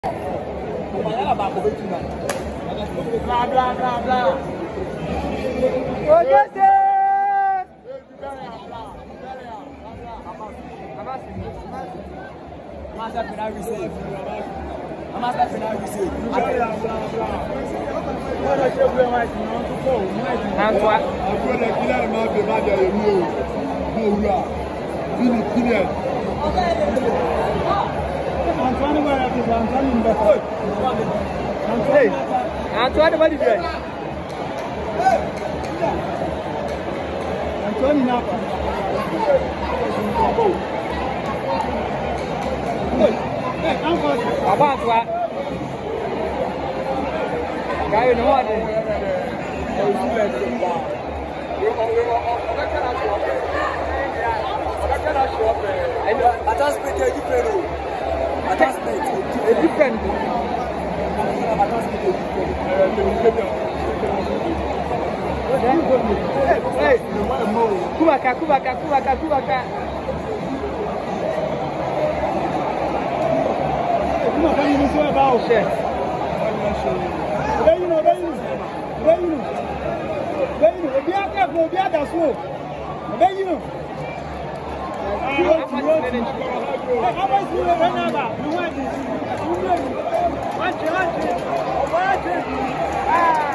Blah blah blah blah. Antoine, what did you do? Antoine, now. About what? Guy, you know what? Different. Hey, Kubaka. Ah!